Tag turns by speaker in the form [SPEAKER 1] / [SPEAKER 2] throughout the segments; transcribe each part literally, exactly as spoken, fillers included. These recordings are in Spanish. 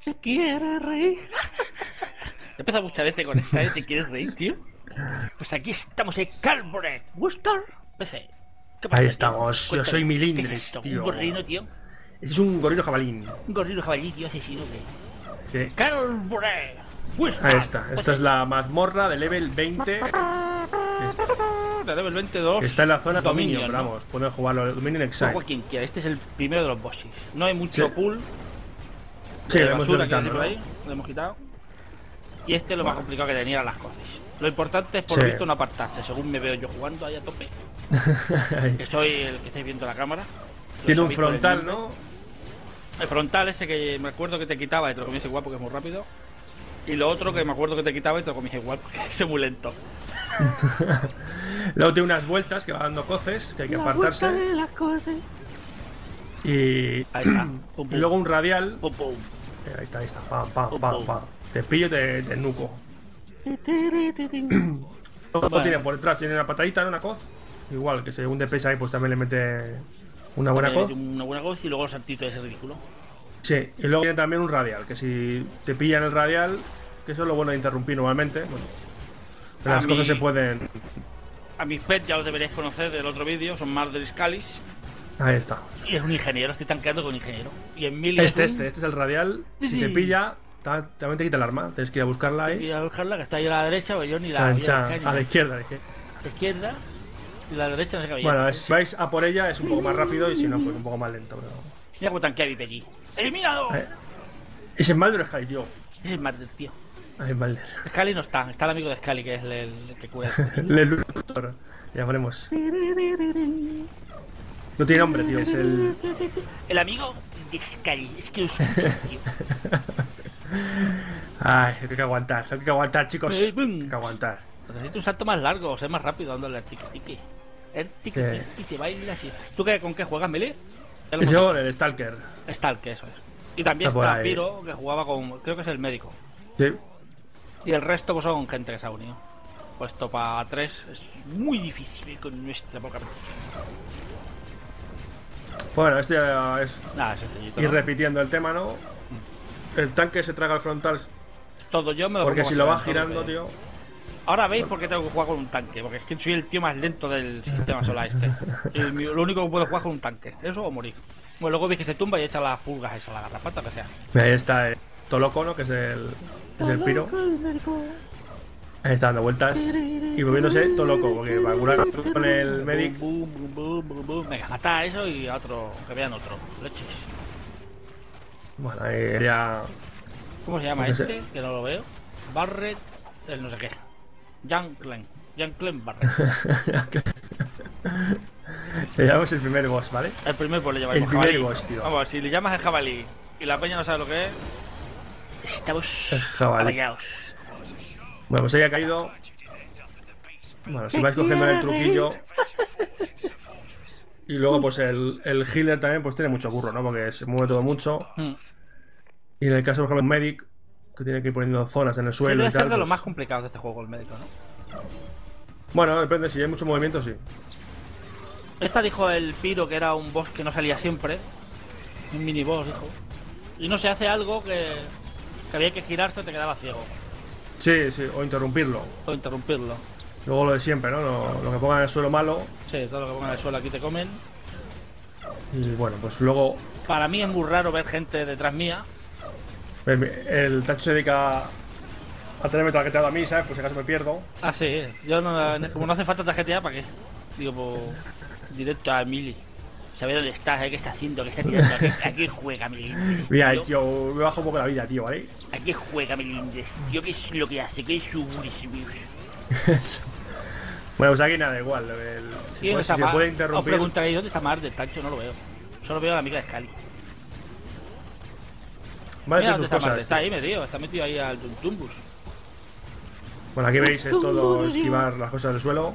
[SPEAKER 1] ¿Te quieres reír? Te empieza muchas veces con esta, ¿eh? ¿Te quieres reír, tío? Pues aquí estamos en Calbret Worcester P C. ¿Qué pasa,
[SPEAKER 2] Ahí
[SPEAKER 1] tío?
[SPEAKER 2] estamos, yo
[SPEAKER 1] Cuéntame,
[SPEAKER 2] soy
[SPEAKER 1] ¿qué es
[SPEAKER 2] Milindres,
[SPEAKER 1] esto?
[SPEAKER 2] tío.
[SPEAKER 1] ¿Un gorrino, tío?
[SPEAKER 2] Ese es un gorrino jabalín.
[SPEAKER 1] Un gorrino jabalí, tío, asesino, ¿qué?
[SPEAKER 2] Sí.
[SPEAKER 1] Calbret Worcester.
[SPEAKER 2] Ahí está, esta es la mazmorra de level veinte. Que está,
[SPEAKER 1] De level veintidós.
[SPEAKER 2] que está en la zona
[SPEAKER 1] Dominion,
[SPEAKER 2] Dominion, pero
[SPEAKER 1] ¿no?
[SPEAKER 2] vamos, pueden jugarlo Dominion Exile.
[SPEAKER 1] Juega quien quiera, este es el primero de los bosses. No hay mucho
[SPEAKER 2] Sí.
[SPEAKER 1] pool.
[SPEAKER 2] Sí,
[SPEAKER 1] de
[SPEAKER 2] lo hemos
[SPEAKER 1] basura, quiero
[SPEAKER 2] quitando,
[SPEAKER 1] decir, por
[SPEAKER 2] ¿no?
[SPEAKER 1] ahí, lo hemos quitado. Y este es lo más complicado que tenía las cosas. Lo importante es por
[SPEAKER 2] Sí.
[SPEAKER 1] lo visto no apartarse, según me veo yo jugando ahí a tope. Que soy el que estáis viendo en la cámara.
[SPEAKER 2] Tiene
[SPEAKER 1] Lo
[SPEAKER 2] un
[SPEAKER 1] sabéis por el
[SPEAKER 2] frontal,
[SPEAKER 1] nombre.
[SPEAKER 2] ¿no?
[SPEAKER 1] El frontal ese que me acuerdo que te quitaba y te lo comiese igual porque es muy rápido. Y lo otro que me acuerdo que te quitaba y te lo comiese igual porque es muy lento.
[SPEAKER 2] Luego tiene unas vueltas que va dando coces, que hay que apartarse. Y,
[SPEAKER 1] Ahí está. Pum,
[SPEAKER 2] y
[SPEAKER 1] pum.
[SPEAKER 2] luego un radial.
[SPEAKER 1] Pum, pum.
[SPEAKER 2] Eh, Ahí está, ahí está. Pam, pam,
[SPEAKER 1] Pum,
[SPEAKER 2] pam,
[SPEAKER 1] pum.
[SPEAKER 2] pam. Te pillo y te, te nuco. Luego
[SPEAKER 1] Bueno.
[SPEAKER 2] tiene por detrás, tiene una patadita, ¿no? Una coz. Igual, que según de pesa ahí, pues también le mete una buena
[SPEAKER 1] También
[SPEAKER 2] coz.
[SPEAKER 1] Una buena coz y luego el saltito ese ridículo.
[SPEAKER 2] Sí, y luego tiene también un radial, que si te pillan el radial, que eso es lo bueno de interrumpir normalmente. Bueno, pero
[SPEAKER 1] A
[SPEAKER 2] las
[SPEAKER 1] mí-
[SPEAKER 2] cosas se pueden.
[SPEAKER 1] A mis pets ya los deberéis conocer del otro vídeo, son Marder Scalis.
[SPEAKER 2] Ahí está.
[SPEAKER 1] Y es un ingeniero, estoy tanqueando con un ingeniero. Y en mil
[SPEAKER 2] Este, este, este es el radial. Si
[SPEAKER 1] Sí.
[SPEAKER 2] te pilla, ta- también te quita el arma. Tienes que ir a buscarla ahí.
[SPEAKER 1] Y a buscarla, que está ahí a la derecha, o yo ni la voy a
[SPEAKER 2] Cancha,
[SPEAKER 1] buscar, ni
[SPEAKER 2] a la
[SPEAKER 1] la-
[SPEAKER 2] izquierda. a la izquierda.
[SPEAKER 1] a la izquierda y la derecha no sé qué había.
[SPEAKER 2] Bueno, si vais a por ella es un poco más rápido y si no, pues un poco más lento. Pero...
[SPEAKER 1] Mira cómo tanquea mi Peggy. ¡Eliminado!
[SPEAKER 2] Eh, Ese es Maldur Sky, tío.
[SPEAKER 1] Ese es el Marder, tío.
[SPEAKER 2] Ay, Maldur.
[SPEAKER 1] Scully no está, está el amigo de Scully, que es el, el que cura el
[SPEAKER 2] El Luthor. Ya ponemos. No tiene nombre, tío. Es el.
[SPEAKER 1] El amigo de Scully, es que lo escucho, tío.
[SPEAKER 2] Ay, hay que aguantar. Hay que aguantar, chicos.
[SPEAKER 1] Eh, boom.
[SPEAKER 2] Hay que aguantar.
[SPEAKER 1] Necesito un salto más largo, o sea, más rápido dándole al tiki-tiki. El tiki-tiki
[SPEAKER 2] Sí.
[SPEAKER 1] se baila así. ¿Tú qué, con qué juegas, Melee? Ya lo hemos
[SPEAKER 2] Yo, el Stalker.
[SPEAKER 1] Stalk, que eso es. Y también
[SPEAKER 2] Está por
[SPEAKER 1] está
[SPEAKER 2] ahí.
[SPEAKER 1] Piro, que jugaba con. Creo que es el médico.
[SPEAKER 2] Sí.
[SPEAKER 1] Y el resto pues son gente que se ha unido. Puesto para tres es muy difícil con nuestra poca plantilla.
[SPEAKER 2] Bueno, este ya es
[SPEAKER 1] Nada, es sencillito.
[SPEAKER 2] ir
[SPEAKER 1] ¿no?
[SPEAKER 2] repitiendo el tema, ¿no? El tanque se traga el frontal
[SPEAKER 1] Todo yo me lo
[SPEAKER 2] porque
[SPEAKER 1] pongo
[SPEAKER 2] si lo vas
[SPEAKER 1] más adelante,
[SPEAKER 2] girando,
[SPEAKER 1] porque-
[SPEAKER 2] tío.
[SPEAKER 1] Ahora veis por qué tengo que jugar con un tanque. Porque es que soy el tío más lento del sistema solar este. Y mi- lo único que puedo jugar con un tanque. Eso o morir. Bueno, luego veis que se tumba y echa las pulgas esa, la garrapata, que sea.
[SPEAKER 2] Ahí está el Toloco, ¿no? Que es el, es el piro. Ahí está dando vueltas y moviéndose todo loco, porque va a curar con el medic.
[SPEAKER 1] Bum, bum, bum, bum, bum. Venga, mata a eso y a otro. Que vean otro. Leches.
[SPEAKER 2] Bueno, ahí ya.
[SPEAKER 1] ¿Cómo se llama
[SPEAKER 2] No sé.
[SPEAKER 1] este? Que no lo veo. Barret. El no sé qué. Janklen. Janklen Barret.
[SPEAKER 2] Le llamamos el primer boss, ¿vale?
[SPEAKER 1] El primer pues le
[SPEAKER 2] El
[SPEAKER 1] llamáis
[SPEAKER 2] primer
[SPEAKER 1] jabalí.
[SPEAKER 2] boss, tío.
[SPEAKER 1] Vamos, si le llamas el jabalí y la peña no sabe lo que es. Estamos
[SPEAKER 2] El jabalí.
[SPEAKER 1] apañados.
[SPEAKER 2] Bueno, pues ahí ha caído. Bueno, si vais cogiendo el truquillo. Y luego, pues el, el healer también, pues tiene mucho curro, ¿no? Porque se mueve todo mucho.
[SPEAKER 1] Hmm.
[SPEAKER 2] Y en el caso, por ejemplo, un medic, que tiene que ir poniendo zonas en el
[SPEAKER 1] Sí,
[SPEAKER 2] suelo
[SPEAKER 1] debe
[SPEAKER 2] y tal.
[SPEAKER 1] ser de los
[SPEAKER 2] pues-
[SPEAKER 1] más complicados de este juego el médico, ¿no?
[SPEAKER 2] Bueno, depende, si hay mucho movimiento, sí.
[SPEAKER 1] Esta dijo el Piro que era un boss que no salía siempre. Un mini boss, dijo. Y no se hace algo que, que había que girarse te quedaba ciego.
[SPEAKER 2] Sí, sí, o interrumpirlo.
[SPEAKER 1] O interrumpirlo.
[SPEAKER 2] Luego lo de siempre, ¿no? Lo, lo que pongan en el suelo malo.
[SPEAKER 1] Sí, todo lo que pongan en el suelo aquí te comen.
[SPEAKER 2] Y bueno, pues luego
[SPEAKER 1] Para mí es muy raro ver gente detrás mía.
[SPEAKER 2] el, el Tacho se dedica a tenerme tarjeteado a mí, ¿sabes? Pues si acaso me pierdo.
[SPEAKER 1] Ah, sí, yo no, como no hace falta tarjetear, ¿para qué? Digo, pues directo a Mili. Saber dónde estás, ¿eh? ¿Qué está haciendo? ¿Qué está tirando? ¿A qué, a qué juega Melindres?
[SPEAKER 2] Mira,
[SPEAKER 1] tío?
[SPEAKER 2] tío, me bajo un poco la vida, tío, ¿vale?
[SPEAKER 1] ¿A qué juega Melindres? Tío, ¿qué es lo que hace? ¿Qué es su...
[SPEAKER 2] Bueno, pues aquí nada, igual. El, si,
[SPEAKER 1] ¿Quién
[SPEAKER 2] puede,
[SPEAKER 1] está
[SPEAKER 2] si se
[SPEAKER 1] Mar?
[SPEAKER 2] puede
[SPEAKER 1] Os
[SPEAKER 2] interrumpir.
[SPEAKER 1] preguntaréis, ¿dónde está Mar del Tancho? No lo veo. Solo veo a la amiga de Scali.
[SPEAKER 2] Vale,
[SPEAKER 1] Mira
[SPEAKER 2] sus
[SPEAKER 1] dónde está Mar,
[SPEAKER 2] cosas.
[SPEAKER 1] está ahí metido, está metido ahí al Tuntumbus.
[SPEAKER 2] Bueno, aquí veis, es todo esquivar las cosas del suelo.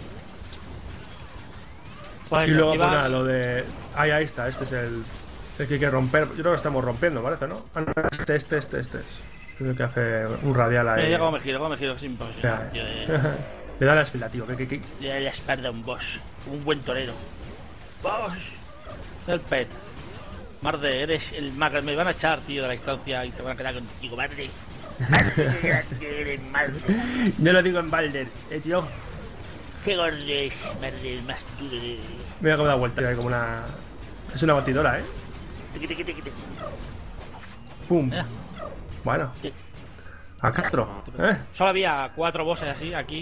[SPEAKER 1] Pues
[SPEAKER 2] Y
[SPEAKER 1] eso,
[SPEAKER 2] luego,
[SPEAKER 1] aquí
[SPEAKER 2] pues
[SPEAKER 1] va-
[SPEAKER 2] nada, lo de. Ahí, ahí está, este es el. El que hay que romper. Yo creo que estamos rompiendo, parece, ¿no? Ah, no, este, este, este, este es. Este es el que hace un radial ahí.
[SPEAKER 1] Mira, cómo me giro, cómo me giro, es imposible.
[SPEAKER 2] Ya.
[SPEAKER 1] Tío, de-
[SPEAKER 2] Le da la espalda, tío. ¿Qué, qué, qué?
[SPEAKER 1] Le da la espalda a un boss. Un buen torero. ¡Boss! El pet. Marde, eres el Marde. Me van a echar, tío, de la instancia y te van a quedar contigo, Marde. Marde, eres Marde.
[SPEAKER 2] Yo lo digo en Balder, eh, tío.
[SPEAKER 1] Qué gordo es, Marde, el más duro de...
[SPEAKER 2] Mira cómo da vuelta, como una... Es una batidora, ¿eh?
[SPEAKER 1] Tiqui, tiqui, tiqui, tiqui.
[SPEAKER 2] Pum.
[SPEAKER 1] Mira.
[SPEAKER 2] Bueno.
[SPEAKER 1] Sí.
[SPEAKER 2] A Castro, ¿eh?
[SPEAKER 1] Solo había cuatro bosses así, aquí.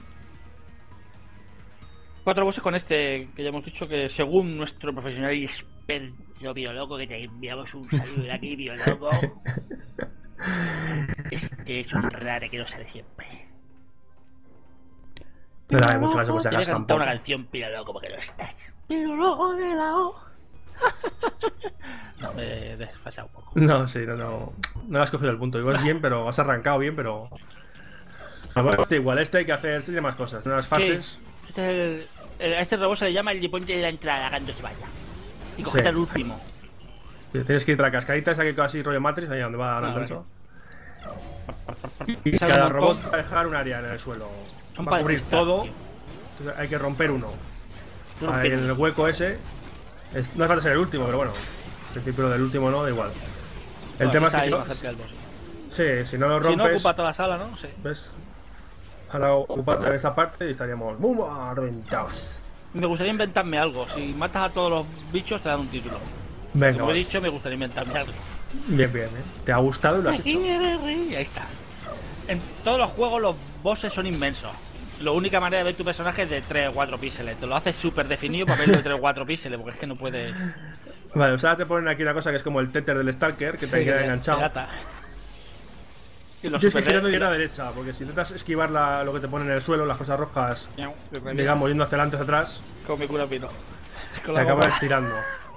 [SPEAKER 1] Cuatro bosses con este, que ya hemos dicho que según nuestro profesional y experto biólogo, que te enviamos un saludo de aquí, biólogo. Este es un raro que no sale siempre.
[SPEAKER 2] Pero hay muchas cosas que
[SPEAKER 1] Tienes que
[SPEAKER 2] gastan
[SPEAKER 1] cantar una
[SPEAKER 2] poco.
[SPEAKER 1] canción, biólogo, porque no estás. Biólogo de la O. No, me he desfasado un poco.
[SPEAKER 2] No, sí, no, no. No has cogido el punto. Igual bien, pero has arrancado bien, pero. Ah, bueno, este igual, este hay que hacer. Este tiene más cosas. Tiene unas fases.
[SPEAKER 1] Este es el, el- a este robot se le llama el puente de la entrada cuando se vaya. Y cogete
[SPEAKER 2] Sí.
[SPEAKER 1] el último.
[SPEAKER 2] Sí, tienes que ir a la cascadita esa que casi rollo Matrix, ahí donde va
[SPEAKER 1] Ah,
[SPEAKER 2] el
[SPEAKER 1] vale.
[SPEAKER 2] gancho. Y
[SPEAKER 1] Sale
[SPEAKER 2] cada
[SPEAKER 1] un
[SPEAKER 2] robot
[SPEAKER 1] montón.
[SPEAKER 2] va a dejar un área en el suelo.
[SPEAKER 1] Son
[SPEAKER 2] Va a cubrir
[SPEAKER 1] paletistas,
[SPEAKER 2] todo.
[SPEAKER 1] tío.
[SPEAKER 2] Entonces hay que romper uno.
[SPEAKER 1] Tú
[SPEAKER 2] Ahí
[SPEAKER 1] rompes.
[SPEAKER 2] en el hueco ese. Es- no hace falta ser el último, pero bueno. Al principio del último no, da igual. El
[SPEAKER 1] Bueno,
[SPEAKER 2] tema es
[SPEAKER 1] está
[SPEAKER 2] que
[SPEAKER 1] ahí
[SPEAKER 2] si no,
[SPEAKER 1] más cerca del boss.
[SPEAKER 2] sí, si no lo
[SPEAKER 1] Si no
[SPEAKER 2] rompes,
[SPEAKER 1] ocupa toda la sala, ¿no? Sí.
[SPEAKER 2] ¿ves? Ahora ocupa en esta parte y estaríamos ¡bum! Reventados.
[SPEAKER 1] Me gustaría inventarme algo. Si matas a todos los bichos, te dan un título.
[SPEAKER 2] Venga,
[SPEAKER 1] Como he
[SPEAKER 2] vale.
[SPEAKER 1] dicho, me gustaría inventarme algo.
[SPEAKER 2] Bien, bien, ¿eh? ¿Te ha gustado y lo has hecho?
[SPEAKER 1] Y ahí está. En todos los juegos los bosses son inmensos. La única manera de ver tu personaje es de tres o cuatro píxeles. Te lo haces súper definido para verlo de tres o cuatro píxeles, porque es que no puedes...
[SPEAKER 2] Vale, o sea, te ponen aquí una cosa que es como el tether del Stalker, que te
[SPEAKER 1] Sí,
[SPEAKER 2] queda
[SPEAKER 1] te-
[SPEAKER 2] enganchado.
[SPEAKER 1] te ata. Y los
[SPEAKER 2] Tienes que
[SPEAKER 1] super-
[SPEAKER 2] girando y ir a la derecha, porque si intentas esquivar la- lo que te pone en el suelo, las cosas rojas,
[SPEAKER 1] Miau, te revienta.
[SPEAKER 2] digamos, yendo hacia adelante o hacia atrás,
[SPEAKER 1] Con mi culo pino. Con
[SPEAKER 2] te
[SPEAKER 1] la
[SPEAKER 2] acabas
[SPEAKER 1] boca.
[SPEAKER 2] estirando.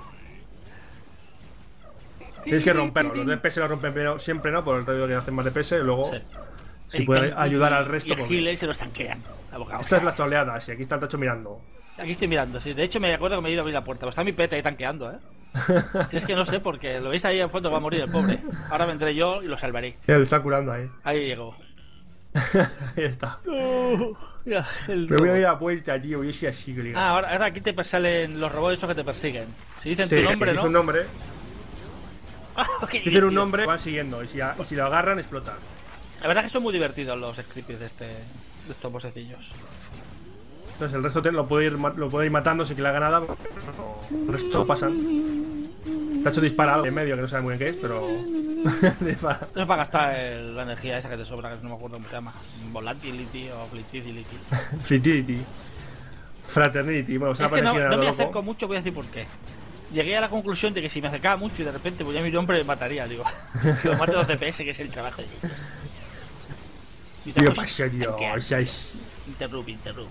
[SPEAKER 2] Tienes que romperlo. Los D P S lo rompen primero, siempre, ¿no? Por el rollo que hacen más D P S, y luego,
[SPEAKER 1] Sí.
[SPEAKER 2] si
[SPEAKER 1] Y-
[SPEAKER 2] puede
[SPEAKER 1] y-
[SPEAKER 2] ayudar al
[SPEAKER 1] y
[SPEAKER 2] resto,
[SPEAKER 1] el
[SPEAKER 2] pues
[SPEAKER 1] healer se lo estanquean. La boca.
[SPEAKER 2] esta es la oleada, sí, aquí está el tacho mirando.
[SPEAKER 1] Aquí estoy mirando, sí. De hecho, me acuerdo que me he ido a abrir la puerta. Pero está mi peta ahí tanqueando, ¿eh? Si es que no sé, porque lo veis ahí al fondo, va a morir el pobre. Ahora vendré yo y lo salvaré.
[SPEAKER 2] Mira, lo está curando ahí.
[SPEAKER 1] Ahí llegó.
[SPEAKER 2] Ahí está.
[SPEAKER 1] Mira, el
[SPEAKER 2] Me voy a
[SPEAKER 1] robot.
[SPEAKER 2] ir a la puerta, tío, yo soy así, colega.
[SPEAKER 1] Ah, ahora, ahora aquí te salen los robots esos que te persiguen. Si dicen
[SPEAKER 2] Sí,
[SPEAKER 1] tu nombre,
[SPEAKER 2] dice
[SPEAKER 1] ¿no?
[SPEAKER 2] un nombre,
[SPEAKER 1] Ah, qué
[SPEAKER 2] dicen un
[SPEAKER 1] divertido.
[SPEAKER 2] nombre, van siguiendo, y si, a- y si lo agarran, explotan.
[SPEAKER 1] La verdad es que son muy divertidos los scripts de este de estos bosecillos.
[SPEAKER 2] Entonces el resto te- lo puede ir, ma- lo puede ir matando sin que le haga nada. El resto pasan. Tacho dispara algo en medio que no sabe muy bien qué es, pero. dispara.
[SPEAKER 1] Eso es para gastar el- la energía esa que te sobra, que no me acuerdo cómo se llama. Volatility o Fliticity.
[SPEAKER 2] Fidelity. Fraternity. Bueno, se
[SPEAKER 1] Es que no,
[SPEAKER 2] aparecido
[SPEAKER 1] no me
[SPEAKER 2] loco.
[SPEAKER 1] acerco mucho, voy a decir por qué. Llegué a la conclusión de que si me acercaba mucho y de repente ponía mi nombre me mataría, digo. Que lo mate los D P S, que es el trabajo de ellos. Mi
[SPEAKER 2] Tío,
[SPEAKER 1] trabajo es
[SPEAKER 2] pasa, tío.
[SPEAKER 1] tanquear.
[SPEAKER 2] O sea, es-
[SPEAKER 1] Interrupt, interrupt.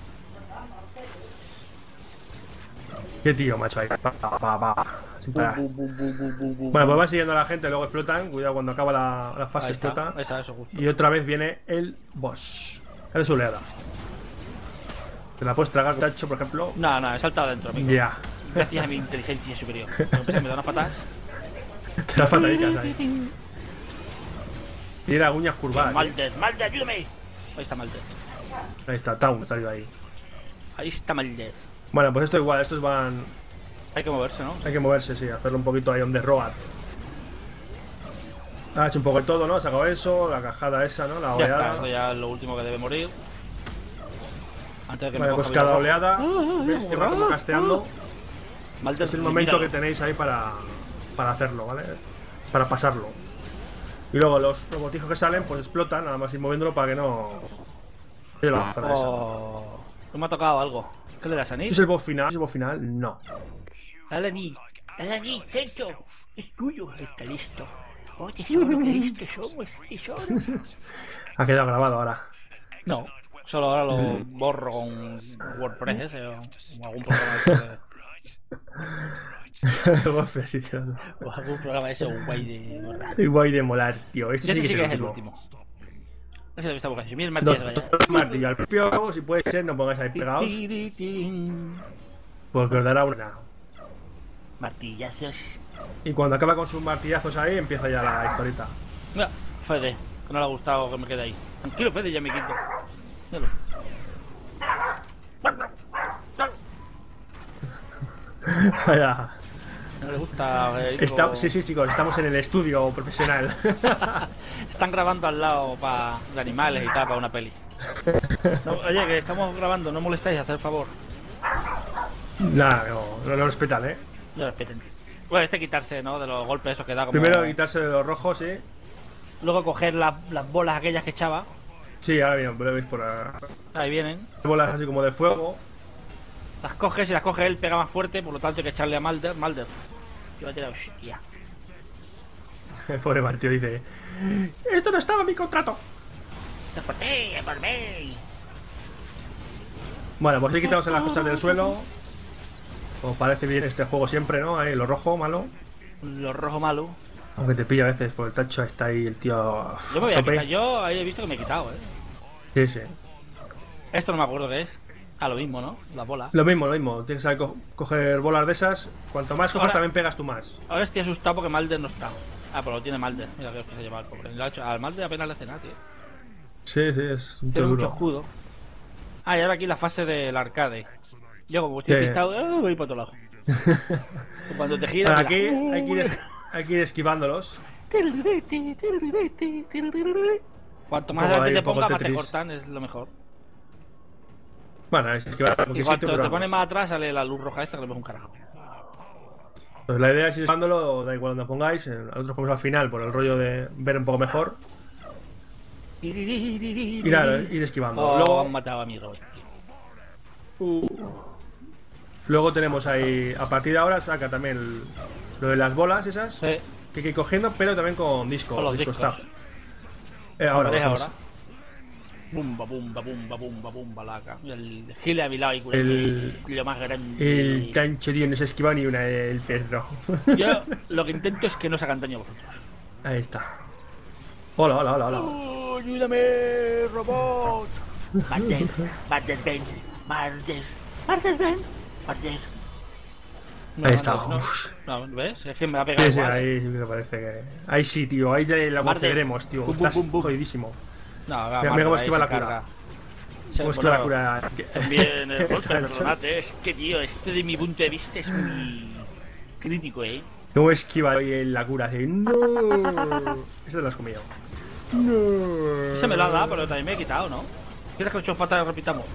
[SPEAKER 2] Qué tío, macho ahí. Pa, pa, pa, pa. Sin parar.
[SPEAKER 1] Bu, bu, bu, bu, bu, bu.
[SPEAKER 2] Bueno, pues va siguiendo a la gente, luego explotan. Cuidado cuando acaba la, la fase
[SPEAKER 1] Ahí está,
[SPEAKER 2] explota.
[SPEAKER 1] esa, eso justo.
[SPEAKER 2] Y otra vez viene el boss. Es su oleada. Te la puedes tragar, Tacho, por ejemplo.
[SPEAKER 1] No, no, he saltado dentro, amigo.
[SPEAKER 2] Ya.
[SPEAKER 1] Gracias a mi inteligencia superior. Cuando me da unas patas.
[SPEAKER 2] Te das patadicas ahí. Tiene las uñas curvadas. ¿eh?
[SPEAKER 1] Malder, Malder, ayúdame. Ahí está Malder.
[SPEAKER 2] Ahí está, Town, salió ahí.
[SPEAKER 1] Ahí está Malder.
[SPEAKER 2] Bueno, pues esto igual, estos van.
[SPEAKER 1] Hay que moverse, ¿no?
[SPEAKER 2] Hay que moverse, sí, hacerlo un poquito ahí on the road. Ha hecho un poco de todo, ¿no? Ha sacado eso, la cajada esa, ¿no? La
[SPEAKER 1] Ya está,
[SPEAKER 2] oleada.
[SPEAKER 1] esto ya es lo último que debe morir. Antes de que
[SPEAKER 2] Vale,
[SPEAKER 1] me
[SPEAKER 2] pues
[SPEAKER 1] coja
[SPEAKER 2] cada
[SPEAKER 1] mi
[SPEAKER 2] oleada, ves que va como casteando.
[SPEAKER 1] Malder,
[SPEAKER 2] Es el momento que
[SPEAKER 1] míralo.
[SPEAKER 2] tenéis ahí para, para hacerlo, ¿vale? Para pasarlo. Y luego los robotijos que salen, pues explotan, nada más ir moviéndolo para que no. Y la zona esa.
[SPEAKER 1] Oh, no me ha tocado algo. ¿Qué le das a Nick?
[SPEAKER 2] ¿Es el boss final? ¿Es el boss final? No.
[SPEAKER 1] Dale a Nick. Dale a Nick, Tencho. Es tuyo. Está listo. Oh, tesoro, qué listo somos, tesoro.
[SPEAKER 2] Ha quedado grabado ahora.
[SPEAKER 1] No, solo ahora lo borro con WordPress ese o, o algún programa de ese de-
[SPEAKER 2] El boss final, sí, tío.
[SPEAKER 1] o algún programa de ese guay de borrar.
[SPEAKER 2] Y guay de molar, tío. Este
[SPEAKER 1] Este
[SPEAKER 2] sí
[SPEAKER 1] sí
[SPEAKER 2] que
[SPEAKER 1] que
[SPEAKER 2] es
[SPEAKER 1] es
[SPEAKER 2] el
[SPEAKER 1] el
[SPEAKER 2] último.
[SPEAKER 1] último. Ese debe estar buscando. Mira el
[SPEAKER 2] No,
[SPEAKER 1] martillo, vaya.
[SPEAKER 2] todo el martillo al propio, si puede ser, no pongáis ahí pegados.
[SPEAKER 1] Tiritín.
[SPEAKER 2] Porque os dará una.
[SPEAKER 1] Martillazos.
[SPEAKER 2] Y cuando acaba con sus martillazos ahí, empieza ya la historieta.
[SPEAKER 1] Mira, Fede, que no le ha gustado que me quede ahí. Tranquilo, Fede, ya me quito. Míralo.
[SPEAKER 2] Vaya.
[SPEAKER 1] No le gusta. Federico.
[SPEAKER 2] Está, sí, sí, chicos, estamos en el estudio profesional.
[SPEAKER 1] Están grabando al lado para de animales y tal, para una peli. No, oye, que estamos grabando, no molestáis, hacer favor.
[SPEAKER 2] Nada, no, no lo respetan, ¿eh?
[SPEAKER 1] No respeten. Bueno, este quitarse, ¿no? De los golpes esos que da como...
[SPEAKER 2] Primero quitarse de los rojos, sí.
[SPEAKER 1] Luego coger las, las bolas aquellas que echaba.
[SPEAKER 2] Sí, ahora bien, lo veis por ahí.
[SPEAKER 1] Ahí vienen.
[SPEAKER 2] Bolas así como de fuego.
[SPEAKER 1] Las coges y las coge él, pega más fuerte, por lo tanto hay que echarle a Malder. Malder. Yo voy a tirar, hostia.
[SPEAKER 2] El pobre Martío dice: esto no estaba en mi contrato.
[SPEAKER 1] Es por ti, es por mí.
[SPEAKER 2] Bueno, pues ahí quitamos las cosas del suelo. Como parece bien este juego siempre, ¿no? Ahí lo rojo, malo.
[SPEAKER 1] Lo rojo malo.
[SPEAKER 2] Aunque te pilla a veces por el tacho, está ahí el tío.
[SPEAKER 1] Yo me voy a quitar, yo ahí he visto que me he quitado, eh.
[SPEAKER 2] Sí, sí.
[SPEAKER 1] Esto no me acuerdo qué es. Ah, lo mismo, ¿no? Las bolas.
[SPEAKER 2] Lo mismo, lo mismo. Tienes que saber co coger bolas de esas. Cuanto más cojas,
[SPEAKER 1] Ahora,
[SPEAKER 2] también pegas tú más.
[SPEAKER 1] Ahora estoy asustado porque Malder no está. Ah, pero lo tiene Malder. Mira que se lleva el pobre. Al Malder apenas le hace nada, tío.
[SPEAKER 2] Sí, sí, es un
[SPEAKER 1] Tiene
[SPEAKER 2] tío
[SPEAKER 1] mucho
[SPEAKER 2] duro.
[SPEAKER 1] escudo. Ah, y ahora aquí la fase del arcade. Yo como estoy
[SPEAKER 2] Sí.
[SPEAKER 1] pistado, ah, voy para otro lado. Cuando te giras,
[SPEAKER 2] Ahora, aquí
[SPEAKER 1] mira.
[SPEAKER 2] hay que, ir es hay que ir esquivándolos.
[SPEAKER 1] Cuanto más
[SPEAKER 2] Un poco
[SPEAKER 1] adelante
[SPEAKER 2] ahí,
[SPEAKER 1] te
[SPEAKER 2] un poco
[SPEAKER 1] ponga, más te
[SPEAKER 2] Tetris.
[SPEAKER 1] cortan, es lo mejor.
[SPEAKER 2] Bueno, es esquivar un
[SPEAKER 1] Y
[SPEAKER 2] poquito,
[SPEAKER 1] cuando
[SPEAKER 2] pero
[SPEAKER 1] te
[SPEAKER 2] vamos.
[SPEAKER 1] pones más atrás, sale la luz roja esta que le ves un carajo.
[SPEAKER 2] Pues la idea es ir esquivándolo, da igual donde pongáis. Nosotros ponemos al final por el rollo de ver un poco mejor. Y claro, ir esquivando.
[SPEAKER 1] Oh,
[SPEAKER 2] Luego,
[SPEAKER 1] han matado a mi robot.
[SPEAKER 2] luego tenemos ahí, a partir de ahora saca también el- lo de las bolas esas.
[SPEAKER 1] Sí,
[SPEAKER 2] Que hay que ir cogiendo, pero también con disco.
[SPEAKER 1] con los
[SPEAKER 2] disco
[SPEAKER 1] discos.
[SPEAKER 2] stab. Eh, ahora,
[SPEAKER 1] Veréis
[SPEAKER 2] vamos.
[SPEAKER 1] ahora. Bumba, bumba, bumba, bumba, bumba, laca. Mira, el gile a mi lado y culo,
[SPEAKER 2] El-
[SPEAKER 1] que es lo más grande.
[SPEAKER 2] El tancho, tío, no se esquiva ni una el perro.
[SPEAKER 1] Yo lo que intento es que no se hagan daño a vosotros.
[SPEAKER 2] Ahí está. Hola, hola, hola, hola.
[SPEAKER 1] ¡Oh, ayúdame, robot! Marder, Marder, ven. Marder, Marder, ven. Marder. No,
[SPEAKER 2] Ahí está.
[SPEAKER 1] No, no, no, ¿ves? Es que me ha pegado
[SPEAKER 2] Sí, sí,
[SPEAKER 1] igual.
[SPEAKER 2] ahí sí me parece que. Ahí sí, tío, ahí te la
[SPEAKER 1] Marder.
[SPEAKER 2] concederemos, tío.
[SPEAKER 1] Bum, bum,
[SPEAKER 2] Estás
[SPEAKER 1] bum, bum.
[SPEAKER 2] jodidísimo.
[SPEAKER 1] No, va,
[SPEAKER 2] Mira,
[SPEAKER 1] Marder,
[SPEAKER 2] mira cómo
[SPEAKER 1] ahí
[SPEAKER 2] esquiva
[SPEAKER 1] se
[SPEAKER 2] la cura.
[SPEAKER 1] carga.
[SPEAKER 2] ¿Cómo es que la cura?
[SPEAKER 1] También el golpe, perdonad, eh, es que, tío, este de mi punto de vista es muy crítico, ¿eh?
[SPEAKER 2] ¿Cómo esquiva hoy en la cura? Así, no. Eso te lo has comido. No.
[SPEAKER 1] Ese me lo ha dado, pero también me he quitado, ¿no? ¿Quieres que ocho patas repitamos?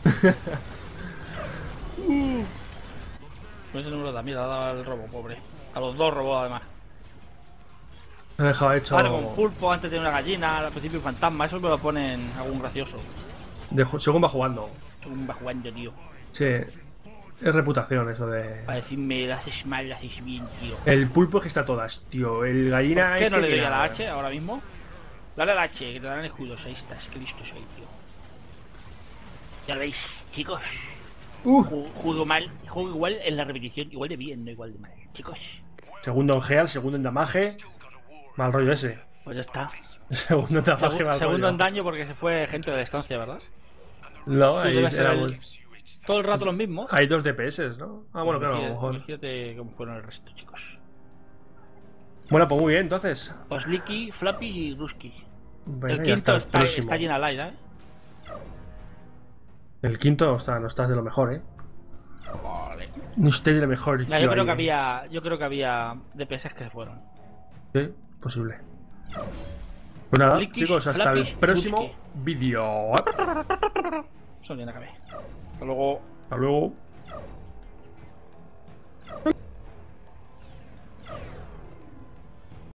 [SPEAKER 1] Pues ese número también le ha dado al robo, pobre. A los dos robos, además.
[SPEAKER 2] Me he dejado hecho.
[SPEAKER 1] Vale, con pulpo, antes de una gallina, al principio un fantasma, eso me lo ponen algún gracioso.
[SPEAKER 2] de ju- según va jugando.
[SPEAKER 1] Según va jugando, tío.
[SPEAKER 2] Sí. Es reputación eso de.
[SPEAKER 1] Para decirme, lo haces mal, lo haces bien, tío.
[SPEAKER 2] El pulpo es que está a todas, tío. El gallina
[SPEAKER 1] ¿Qué
[SPEAKER 2] este
[SPEAKER 1] no le
[SPEAKER 2] que
[SPEAKER 1] doy a la
[SPEAKER 2] nada.
[SPEAKER 1] H ahora mismo? Dale a la H, que te darán escudos. Ahí estás, que listo soy, tío. Ya lo veis, chicos.
[SPEAKER 2] Uh.
[SPEAKER 1] Ju- Juego mal, juego igual en la repetición, igual de bien, no igual de mal, chicos.
[SPEAKER 2] Segundo en Heal, segundo en damage. Mal rollo ese.
[SPEAKER 1] Pues ya está.
[SPEAKER 2] Segundo en damage,
[SPEAKER 1] Segu-
[SPEAKER 2] mal
[SPEAKER 1] segundo en
[SPEAKER 2] rollo.
[SPEAKER 1] daño porque se fue gente de la estancia, ¿verdad?
[SPEAKER 2] No,
[SPEAKER 1] Tú
[SPEAKER 2] ahí
[SPEAKER 1] debes ser
[SPEAKER 2] éramos-
[SPEAKER 1] el- todo el rato los mismos.
[SPEAKER 2] Hay dos D P S, ¿no? Ah, bueno, claro, a lo
[SPEAKER 1] Imagínate-
[SPEAKER 2] mejor.
[SPEAKER 1] Imagínate cómo fueron el resto, chicos.
[SPEAKER 2] Bueno, pues muy bien, entonces.
[SPEAKER 1] Pues Licky, Flappy y Rusky.
[SPEAKER 2] Venga,
[SPEAKER 1] El
[SPEAKER 2] ya
[SPEAKER 1] quinto
[SPEAKER 2] el
[SPEAKER 1] está,
[SPEAKER 2] próximo.
[SPEAKER 1] está llena al aire, ¿eh?
[SPEAKER 2] El quinto, o sea, no estás de lo mejor, ¿eh?
[SPEAKER 1] Vale.
[SPEAKER 2] No estáis de lo mejor.
[SPEAKER 1] Mira,
[SPEAKER 2] tío,
[SPEAKER 1] yo creo
[SPEAKER 2] ahí,
[SPEAKER 1] que
[SPEAKER 2] ¿eh?
[SPEAKER 1] había. Yo creo que había D P S que se fueron.
[SPEAKER 2] Sí, posible. Pues nada,
[SPEAKER 1] Flickish,
[SPEAKER 2] chicos, hasta el
[SPEAKER 1] flappish,
[SPEAKER 2] próximo
[SPEAKER 1] busque.
[SPEAKER 2] vídeo.
[SPEAKER 1] Eso ya no acabé. Hasta luego.
[SPEAKER 2] Hasta luego.